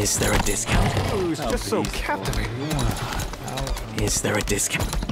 Is there a discount? Oh, it's just so captivating. Is there a discount?